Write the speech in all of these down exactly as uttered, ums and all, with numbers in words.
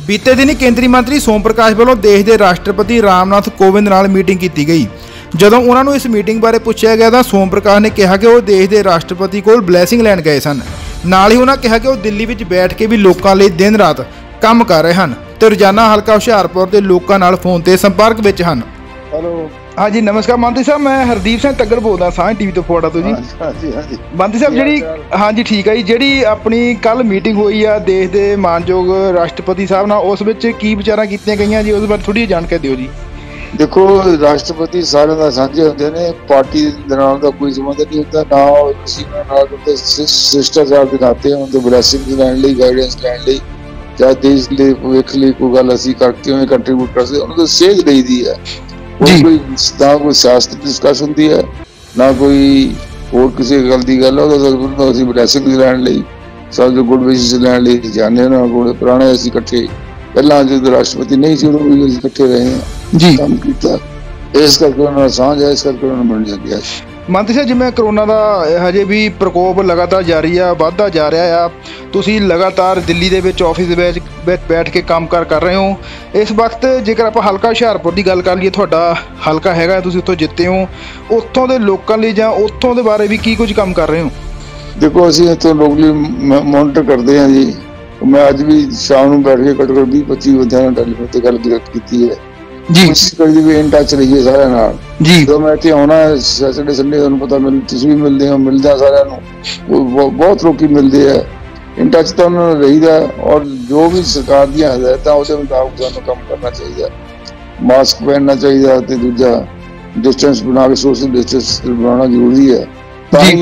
बीते दिन केंद्रीय मंत्री सोम प्रकाश वालों देश के राष्ट्रपति रामनाथ कोविंद नाल मीटिंग की गई। जदों उन्होंने इस मीटिंग बारे पूछा गया तो सोम प्रकाश ने कहा कि वो देश के राष्ट्रपति को ब्लैसिंग लैन गए सन। नाल ही उन्होंने कहा कि वो दिल्ली में बैठ के भी लोगों लिए दिन रात काम कर रहे हैं तो रोजाना हल्का हुशियारपुर के लोगों नाल फोन से संपर्क में हैं। हेलो हाँ जी, नमस्कार मंत्री साहब, मैं हरदीप सिंह तग्गर बोलदा साਂਝ टीवी तो फोड़ा तो जी। हाँ जी हाँ जी मंत्री साहब जी, हाँ जी ठीक है जी, जी अपनी कल मीटिंग हुई है देश के मानयोग राष्ट्रपति साहब नाल, उस विच की विचारां कीतियां गईयां जी, उस बारे थोड़ी जानकारी दिओ जी। देखो, राष्ट्रपति सारे दा सांझे होंदे ने, पार्टी दे नाल दा कोई संबंध नहीं होता ना, किसी नाल होंदे शिष्टाचार दे नाते होंदे, ब्लैसिंग लैण लई, गाइडेंस लैण लई, चाहे देश लिए भविख लई कोई गल असीं करके उन्हें कंट्रीब्यूट कर सकदे, उन्हां दी सेध लई दी है। कोई ना कोई सियासत डिस्कस होंदी है ना कोई होर किसी गल की गल है। असीं ब्लैसिंग लैण लई, सब जो गुड विशेस लैण लई जाने उन्हां कोल, पुराने असीं इकट्ठे पहलां जो राष्ट्रपति नहीं सी उदों भी असीं इकट्ठे रहे हैं जी, काम कीता, इस करके उन्हां नाल सांझ है, इस करके उन्हां नूं मिल गया। मंत्री साहब, जिवें करोना का हजे भी प्रकोप लगातार जारी है, बढ़ता जा रहा है, तुसीं लगातार दिल्ली दे विच ऑफिस दे विच बैठ के काम कार कर रहे हो। इस वक्त जेकर आप हल्का हुशियारपुर की गल कर लीए, तुहाडा हल्का हैगा, तुसीं उत्थों जिते हो, उत्थों दे लोकां लई जां उत्थों दे बारे भी की कुछ काम कर रहे हो? देखो, असीं इत्थों लोकली मॉनिटर करते हैं जी। मैं अज भी शाम को बैठ के घट्टो घट्ट बीस पच्चीस बंदियां नाल टैलीफोन ते गल की है जी, कोशिश करी भी इन टच रहिए सारे नाल जी। तो मैं इत्थे आउणा सैटरडे संडे, तुहानूं पता मिल तुसीं भी मिलदे हो, मिलदा सारिਆਂ ਨੂੰ, बहुत लोग मिलते हैं, इन टच तो उन्होंने रहीदा, और जो भी सरकार दी हदायतां उहदे मुताबिक सानूं काम करना चाहिए। मास्क पहनना चाहिए ते दूजा डिस्टेंस बना के सोशल डिस्टेंस बनाना जरूरी है, ताकि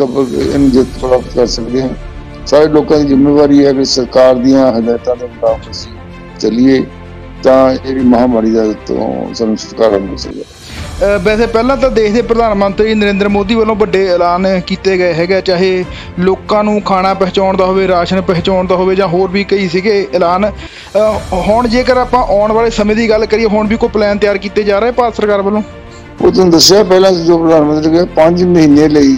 इन जित प्राप्त कर सकते हैं। सारे लोगों की जिम्मेवारी है कि सरकार दी हदायतां दे मुताबिक चलिए, तां महामारी का तो सानूं छुटकारा मिल सके। वैसे पहला तो देश के प्रधानमंत्री नरेंद्र मोदी वालों बड़े ऐलान किए गए है, चाहे लोगों को खाना पहुँचाने का हो, राशन पहुँचाने का हो, होर भी कई सीगे ऐलान। हुण जेकर आप आने वाले समय की गल करिए, हुण भी कोई प्लान तैयार किए जा रहे हैं भारत सरकार वालों? वो तुहानूं दस्सिआ पहला जो प्रधानमंत्री कहे पांच महीने लई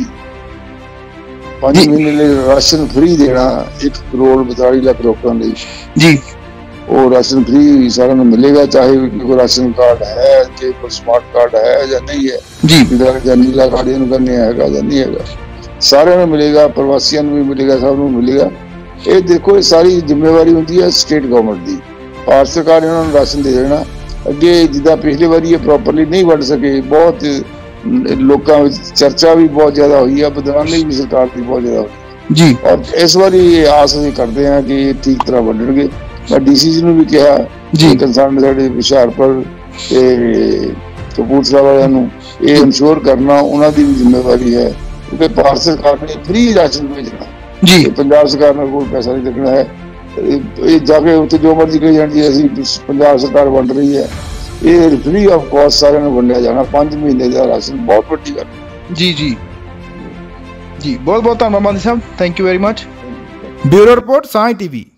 पांच महीने लई राशन फ्री देना, एक करोड़ बताली लाख लोगों लई जी। और राशन फ्री सारा मिलेगा, चाहे कोई राशन कार्ड है, चाहे कोई स्मार्ट कार्ड है या नहीं है जी, या नीला कार्ड इन्होंने करने है या नहीं है, सारे में मिलेगा, प्रवासियों भी मिलेगा, सब में मिलेगा। ये देखो, ये सारी जिम्मेवारी होती है स्टेट गवर्नमेंट की। भारत सरकार इन्होंने राशन दे देना। अगे जिदा पिछली बार ये प्रॉपरली नहीं वंड सके, बहुत लोगों में चर्चा भी बहुत ज्यादा हुई है, बदनामी भी सरकार की बहुत ज्यादा हुई जी। और इस बार ये आस असीं करते हैं कि ठीक तरह वंडणगे। मैं डी सी जी ने भी कहा जी, कंसर्न साडे हुशियारपुर ते कपूरथला वालियां नूं ये इंश्योर करना उन्हां दी भी जिम्मेवारी है, क्योंकि भारत सरकार ने फ्री राशन भेजना जी, पंजाब सरकार ने कोई पैसा नहीं लगना है। ये जाके उत्थे जो मर्जी कही जाण जी, असीं पंजाब सरकार वंड रही है, ये फ्री ऑफ कॉस्ट सारे नूं वंडिया जाना। पांच महीने का राशन बहुत वड्डी गल जी जी जी। बहुत बहुत धन्यवाद मंत्री साहब, thank you very much. Bureau report Saanjh TV.